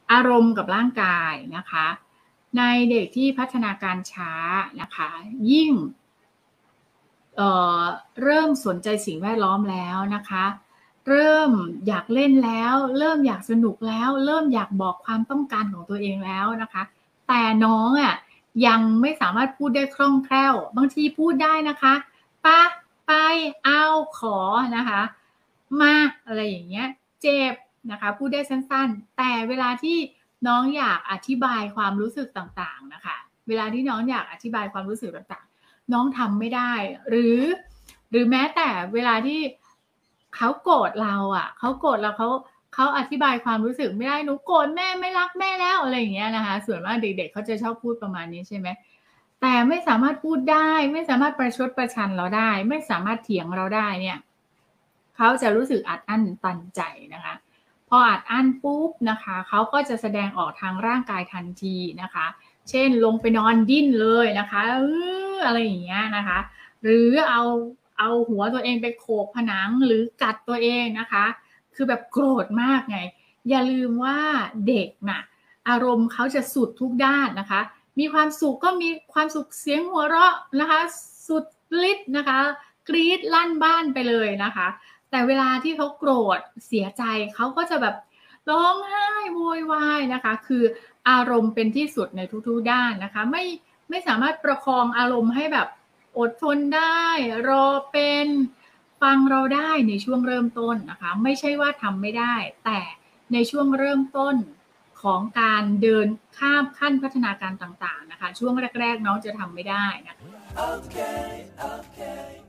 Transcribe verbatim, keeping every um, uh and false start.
อารมณ์กับร่างกายนะคะในเด็กที่พัฒนาการช้านะคะยิ่งเอ่อเริ่มสนใจสิ่งแวดล้อมแล้วนะคะเริ่มอยากเล่นแล้วเริ่มอยากสนุกแล้วเริ่มอยากบอกความต้องการของตัวเองแล้วนะคะแต่น้องอะยังไม่สามารถพูดได้คล่องแคล่วบางทีพูดได้นะคะปะไปเอาขอนะคะมาอะไรอย่างเงี้ยเจ็บนะคะพูดได้สั้นๆแต่เวลาที่น้องอยากอธิบายความรู้สึกต่างๆนะคะเวลาที่น้องอยากอธิบายความรู้สึกต่างๆน้องทำไม่ได้หรือหรือแม้แต่เวลาที่เขาโกรธเราอะเขาโกรธเราเขาเขาอธิบายความรู้สึกไม่ได้หนูโกรธแม่ไม่รักแม่แล้วอะไรอย่างเงี้ยนะคะส่วนมากเด็กๆเขาจะชอบพูดประมาณนี้ใช่ไหมแต่ไม่สามารถพูดได้ไม่สามารถประชดประชันเราได้ไม่สามารถเถียงเราได้เนี่ยเขาจะรู้สึกอัดอั้นตันใจนะคะพออัดอั้นปุ๊บนะคะเขาก็จะแสดงออกทางร่างกายทันทีนะคะเช่นลงไปนอนดิ้นเลยนะคะเอออะไรอย่างเงี้ยนะคะหรือเอาเอาหัวตัวเองไปโขกผนังหรือกัดตัวเองนะคะคือแบบโกรธมากไงอย่าลืมว่าเด็กน่ะอารมณ์เขาจะสุดทุกด้านนะคะมีความสุขก็มีความสุขเสียงหัวเราะนะคะสุดฤทธิ์นะคะกรี๊ดลั่นบ้านไปเลยนะคะแต่เวลาที่เขาโกรธเสียใจเขาก็จะแบบร้องไห้โวยวายนะคะคืออารมณ์เป็นที่สุดในทุกๆด้านนะคะไม่ไม่สามารถประคองอารมณ์ให้แบบอดทนได้รอเป็นฟังเราได้ในช่วงเริ่มต้นนะคะไม่ใช่ว่าทำไม่ได้แต่ในช่วงเริ่มต้นของการเดินข้ามขั้นพัฒนาการต่างๆนะคะช่วงแรกๆน้องจะทำไม่ได้นะคะ Okay, okay.